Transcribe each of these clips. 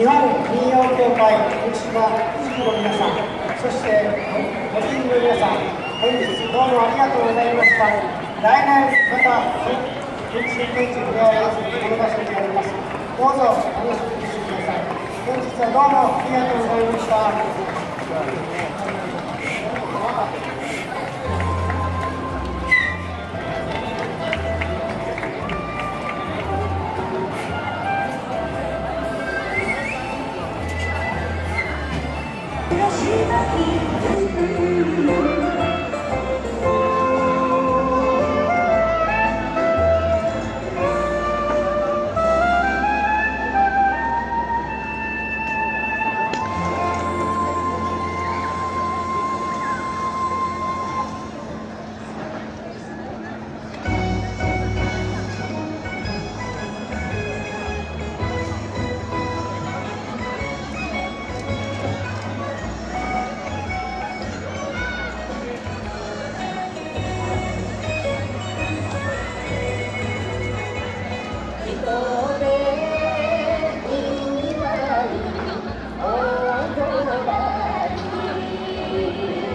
日本民謡協会福島地区の皆さん、そしてご近所の皆さん、本日どうもありがとうございました。来年また新天地ふれあいこの場所にあります。どうぞ楽しみにしてください。本日はどうもありがとうございました。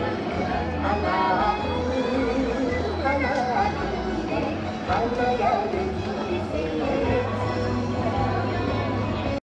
I'm